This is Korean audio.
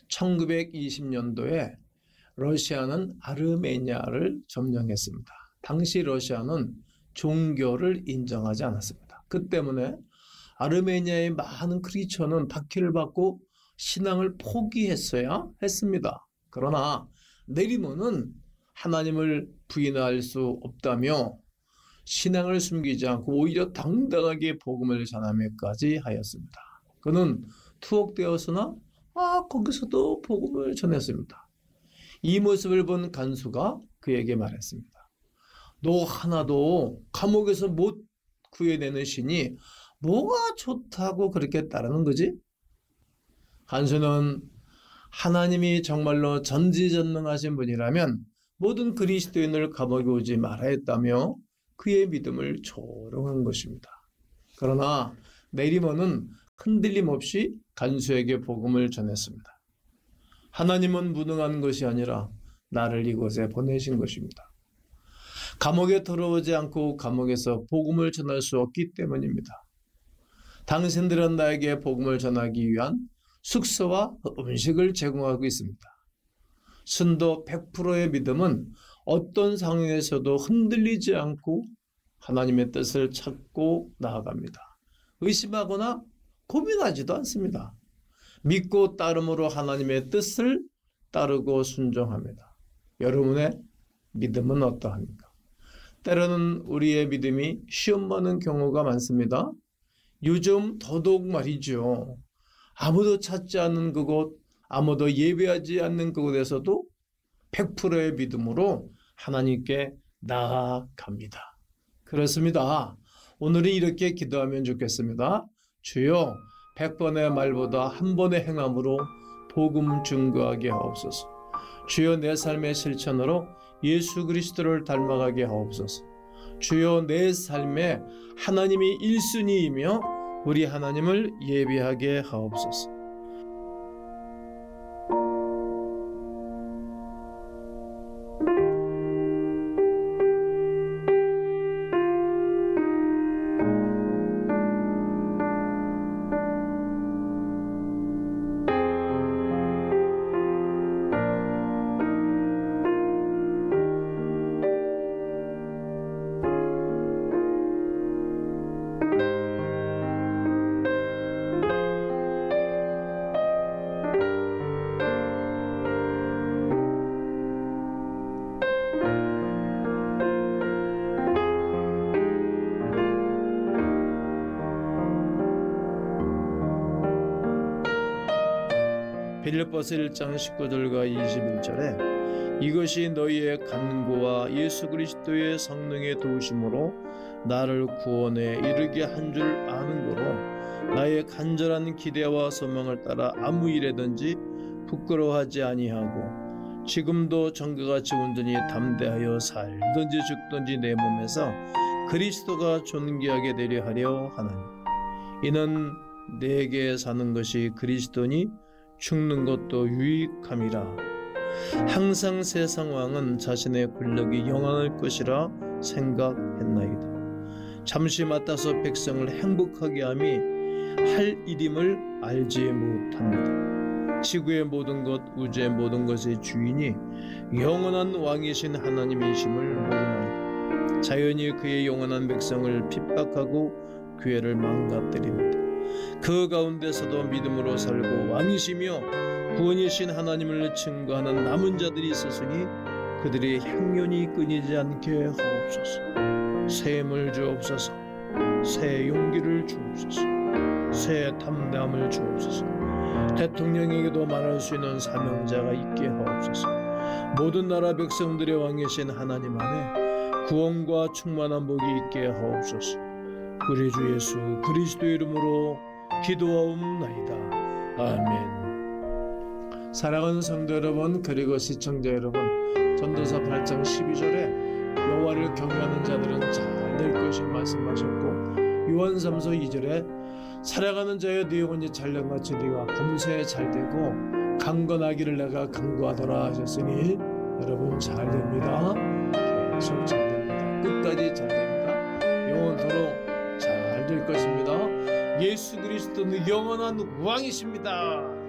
1920년도에 러시아는 아르메니아를 점령했습니다. 당시 러시아는 종교를 인정하지 않았습니다. 그 때문에 아르메니아의 많은 크리스천은 박해를 받고 신앙을 포기했어야 했습니다. 그러나 네리몬은 하나님을 부인할 수 없다며 신앙을 숨기지 않고 오히려 당당하게 복음을 전하며까지 하였습니다. 그는 투옥되었으나 거기서도 복음을 전했습니다. 이 모습을 본 간수가 그에게 말했습니다. 너 하나도 감옥에서 못 구해내는 신이 뭐가 좋다고 그렇게 따르는 거지? 간수는 하나님이 정말로 전지전능하신 분이라면 모든 그리스도인을 감옥에 오지 말아야 했다며 그의 믿음을 조롱한 것입니다. 그러나 네리몬은 흔들림 없이 간수에게 복음을 전했습니다. 하나님은 무능한 것이 아니라 나를 이곳에 보내신 것입니다. 감옥에 들어오지 않고 감옥에서 복음을 전할 수 없기 때문입니다. 당신들은 나에게 복음을 전하기 위한 숙소와 음식을 제공하고 있습니다. 순도 100%의 믿음은 어떤 상황에서도 흔들리지 않고 하나님의 뜻을 찾고 나아갑니다. 의심하거나 고민하지도 않습니다. 믿고 따름으로 하나님의 뜻을 따르고 순종합니다. 여러분의 믿음은 어떠합니까? 때로는 우리의 믿음이 시험 받는 경우가 많습니다. 요즘 더더욱 말이죠. 아무도 찾지 않는 그곳, 아무도 예배하지 않는 그곳에서도 100%의 믿음으로 하나님께 나아갑니다. 그렇습니다. 오늘은 이렇게 기도하면 좋겠습니다. 주여 100번의 말보다 한 번의 행함으로 복음 증거하게 하옵소서. 주여 내 삶의 실천으로 예수 그리스도를 닮아가게 하옵소서. 주여 내 삶에 하나님이 1순위이며 우리 하나님을 예배하게 하옵소서. 빌립보서 1장 19절과 21절에 이것이 너희의 간구와 예수 그리스도의 성령의 도우심으로 나를 구원에 이르게 한 줄 아는 거로 나의 간절한 기대와 소망을 따라 아무 일에든지 부끄러워하지 아니하고 지금도 전과같이 온전히 담대하여 살든지 죽든지 내 몸에서 그리스도가 존귀하게 되려 하려 하나니 이는 내게 사는 것이 그리스도니 죽는 것도 유익함이라. 항상 세상 왕은 자신의 권력이 영원할 것이라 생각했나이다. 잠시 맡아서 백성을 행복하게 함이 할 일임을 알지 못합니다. 지구의 모든 것, 우주의 모든 것의 주인이 영원한 왕이신 하나님이심을 모르나이다. 자연히 그의 영원한 백성을 핍박하고 교회를 망가뜨립니다. 그 가운데서도 믿음으로 살고 왕이시며 구원이신 하나님을 증거하는 남은 자들이 있었으니 그들의 향연이 끊이지 않게 하옵소서. 새 힘을 주옵소서. 새 용기를 주옵소서. 새 담대함을 주옵소서. 대통령에게도 말할 수 있는 사명자가 있게 하옵소서. 모든 나라 백성들의 왕이신 하나님 안에 구원과 충만한 복이 있게 하옵소서. 우리 주 예수 그리스도 이름으로 기도하옵나이다. 아멘. 사랑하는 성도 여러분, 그리고 시청자 여러분, 전도서 8장 12절에 여호와를 경외하는 자들은 잘 될 것이 말씀하셨고, 요한삼서 2절에 살아가는 자여 네 영혼이 잘량같이 네가 범사에 잘되고 강건하기를 내가 강구하더라 하셨으니 여러분 잘됩니다. 계속 잘됩니다. 끝까지 잘됩니다. 영원토록 잘 될 것입니다. 예수 그리스도는 영원한 왕이십니다.